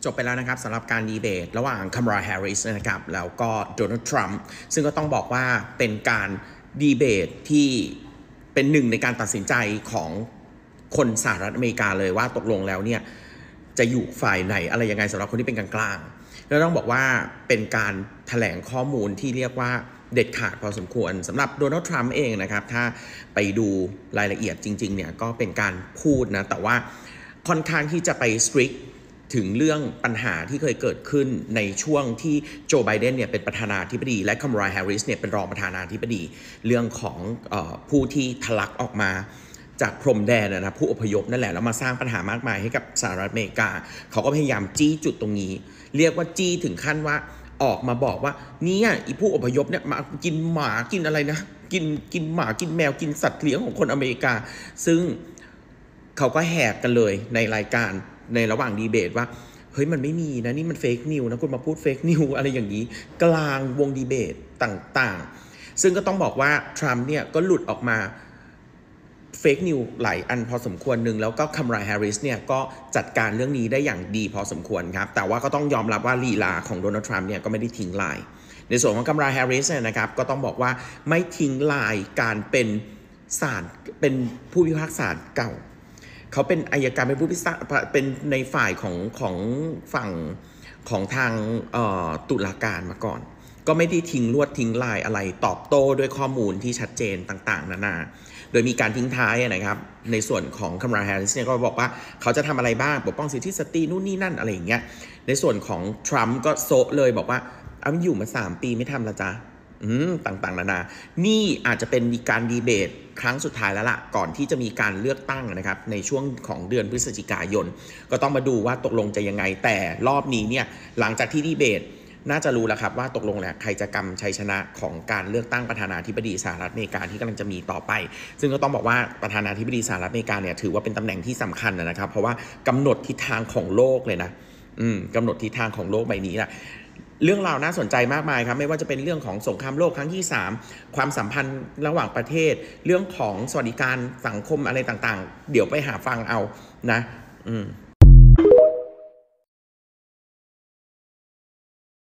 จบไปแล้วนะครับสำหรับการดีเบตระหว่างคัมราแฮร์ริสนะครับแล้วก็โดนัลด์ทรัมป์ซึ่งก็ต้องบอกว่าเป็นการดีเบตที่เป็นหนึ่งในการตัดสินใจของคนสหรัฐอเมริกาเลยว่าตกลงแล้วเนี่ยจะอยู่ฝ่ายไหนอะไรยังไงสำหรับคนที่เป็นกลางๆแล้วต้องบอกว่าเป็นการแถลงข้อมูลที่เรียกว่าเด็ดขาดพอสมควรสำหรับโดนัลด์ทรัมป์เองนะครับถ้าไปดูรายละเอียดจริงๆเนี่ยก็เป็นการพูดนะแต่ว่าค่อนข้างที่จะไปสตริกถึงเรื่องปัญหาที่เคยเกิดขึ้นในช่วงที่โจไบเดนเนี่ยเป็นประธานาธิบดีและคัมราแฮร์ริสเนี่ยเป็นรองประธานาธิบดีเรื่องของผู้ที่ทะลักออกมาจากพรมแดนนะผู้อพยพนั่นแหละแล้วมาสร้างปัญหามากมายให้กับสหรัฐอเมริกาเขาก็พยายามจี้จุดตรงนี้เรียกว่าจี้ถึงขั้นว่าออกมาบอกว่าเนี่ยอีผู้อพยพเนี่ยมากินหมากินอะไรนะกินหมากินแมวกินสัตว์เลี้ยงของคนอเมริกาซึ่งเขาก็แหกกันเลยในรายการในระหว่างดีเบตว่าเฮ้ยมันไม่มีนะนี่มันเฟกนิวนะคุณมาพูดเฟกนิวอะไรอย่างนี้กลางวงดีเบตต่างๆซึ่งก็ต้องบอกว่าทรัมป์เนี่ยก็หลุดออกมาเฟกนิวหลายอันพอสมควรหนึ่งแล้วก็คัมราแฮร์ริสเนี่ยก็จัดการเรื่องนี้ได้อย่างดีพอสมควรครับแต่ว่าก็ต้องยอมรับว่าลีลาของโดนัลด์ทรัมป์เนี่ยก็ไม่ได้ทิ้งลายในส่วนของคัมราแฮร์ริสเนี่ยนะครับก็ต้องบอกว่าไม่ทิ้งลายการเป็นศาลเป็นผู้พิพากษาเก่าเขาเป็นอัยการเป็นผู้พิพากษาเป็นในฝ่ายของฝั่งของทางตุลาการมาก่อนก็ไม่ได้ทิ้งลวดทิ้งลายอะไรตอบโต้ด้วยข้อมูลที่ชัดเจนต่างๆนานาโดยมีการทิ้งท้ายนะครับในส่วนของคัมราแฮร์ริสเนี่ยก็บอกว่าเขาจะทำอะไรบ้างปกป้องสิทธิสตรีนู่นนี่นั่นอะไรอย่างเงี้ยในส่วนของทรัมป์ก็โซะเลยบอกว่าเอาอยู่มา3 ปีไม่ทำละจ๊ะต่างๆนานานี่อาจจะเป็นการดีเบตครั้งสุดท้ายแล้วล่ะก่อนที่จะมีการเลือกตั้งนะครับในช่วงของเดือนพฤศจิกายนก็ต้องมาดูว่าตกลงจะยังไงแต่รอบนี้เนี่ยหลังจากที่ดีเบตน่าจะรู้แล้วครับว่าตกลงแล้วใครจะกำชัยชนะของการเลือกตั้งประธานาธิบดีสหรัฐอเมริกาที่กำลังจะมีต่อไปซึ่งก็ต้องบอกว่าประธานาธิบดีสหรัฐอเมริกาเนี่ยถือว่าเป็นตำแหน่งที่สำคัญนะครับเพราะว่ากำหนดทิศทางของโลกเลยนะกำหนดทิศทางของโลกใบนี้แหละเรื่องราวน่าสนใจมากมายครับไม่ว่าจะเป็นเรื่องของสงครามโลกครั้งที่3ความสัมพันธ์ระหว่างประเทศเรื่องของสวัสดิการสังคมอะไรต่างๆเดี๋ยวไปหาฟังเอานะ